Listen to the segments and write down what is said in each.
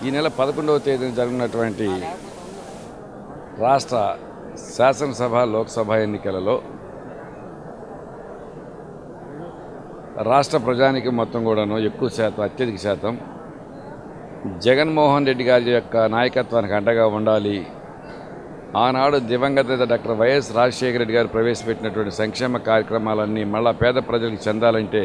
ఈ నెల 11వ తేదీన జరిగినటువంటి రాష్ట్ర శాసనసభ లోక్సభ ఎన్నికలలో రాష్ట్ర ప్రజానికి మొత్తం కూడాను ఎక్కువ శాతం అత్యధిక శాతం జగన్మోహన్ రెడ్డి గారి యొక్క నాయకత్వానికి అండగా ఉండాలి. ఆనాడు దివంగత డాక్టర్ వైఎస్ రాజశేఖర రెడ్డి గారు ప్రవేశపెట్టినటువంటి సంక్షేమ కార్యక్రమాలన్నీ మళ్ళా పేద ప్రజలకు చెందాలంటే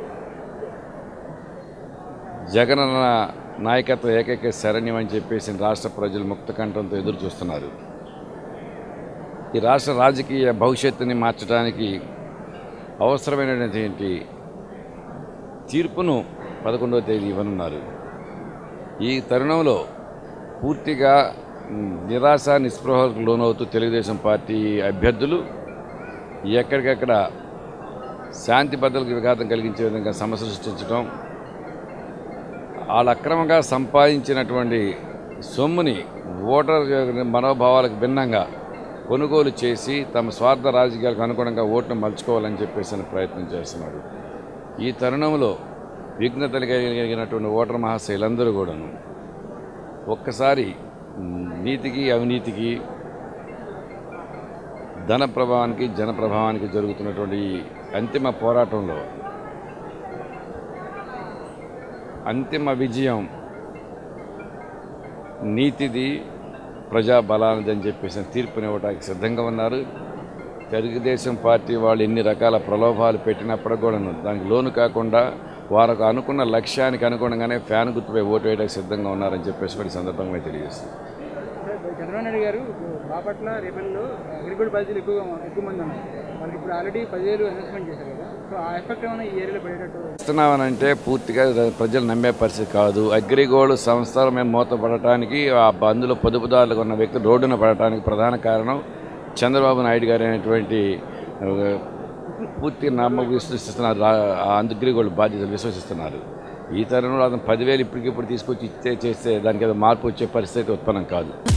జగనన్న నాయకత్వం ఏకైక శరణ్యం అని చెప్పేసి రాష్ట్ర ప్రజలు ముక్త కంఠంతో ఎదురు చూస్తున్నారు. ఈ రాష్ట్ర రాజకీయ భవిష్యత్తుని మార్చడానికి అవసరమైనటువంటి తీర్పును 11వ తేదీ ఇవ్వనున్నారు. ఈ తరుణంలో పూర్తిగా నిరాశ నిస్పృహలకు లోనవుతూ తెలుగుదేశం పార్టీ అభ్యర్థులు ఎక్కడికక్కడ శాంతి భద్రతలకు విఘాతం కలిగించే విధంగా సమస్యలు సృష్టించడం, వాళ్ళు అక్రమంగా సంపాదించినటువంటి సొమ్ముని ఓటర్ మనోభావాలకు భిన్నంగా కొనుగోలు చేసి తమ స్వార్థ రాజకీయాలకు అనుగుణంగా ఓటును మలుచుకోవాలని చెప్పేసి ప్రయత్నం చేస్తున్నారు. ఈ తరుణంలో విఘ్నతలు కలిగినటువంటి ఓటర్ మహాశైలందరూ కూడాను ఒక్కసారి నీతికి అవినీతికి ధన ప్రభావానికి జన ప్రభావానికి జరుగుతున్నటువంటి అంతిమ పోరాటంలో అంతిమ విజయం నీతిది ప్రజాబలానిది అని చెప్పేసి తీర్పునివ్వడానికి సిద్ధంగా ఉన్నారు. తెలుగుదేశం పార్టీ వాళ్ళు ఎన్ని రకాల ప్రలోభాలు పెట్టినప్పుడు కూడా దానికి లోను కాకుండా వారికి అనుకున్న లక్ష్యానికి అనుగుణంగానే ఫ్యాన్ గుర్తుపై ఓటు వేయడానికి సిద్ధంగా ఉన్నారని చెప్పేసి కూడా సందర్భంగా తెలియజేస్తుంది. చంద్రబాబు నాయుడు గారు బాపట్ల రేపల్లో అగ్రికల్చర్ బాధితులు ఎక్కువ మంది ఉన్నారు. వాళ్ళకి ఇప్పుడు ఆల్రెడీ 10,000 అనౌన్స్మెంట్ చేశారు కదా, సో ఆ ఎఫెక్ట్ ఏమైనా ఈ ఏరియాలో పడేటట్టు ఇస్తున్నామనంటే పూర్తిగా ప్రజలు నమ్మే పరిస్థితి కాదు. అగ్రిగోల్డ్ సంస్థలు మేము మూతపడటానికి అందులో పొదుపుదారులకు ఉన్న వ్యక్తులు రోడ్డున పడటానికి ప్రధాన కారణం చంద్రబాబు నాయుడు గారు అనేటువంటి పూర్తి నమ్మకం విశ్వసిస్తున్నారు. అగ్రిగోల్డ్ బాధ్యతలు విశ్వసిస్తున్నారు. ఈ తరుణంలో అతను 10,000 ఇప్పటికిప్పుడు తీసుకొచ్చి చేస్తే దానికి ఏదో మార్పు వచ్చే పరిస్థితి ఉత్పన్నం కాదు.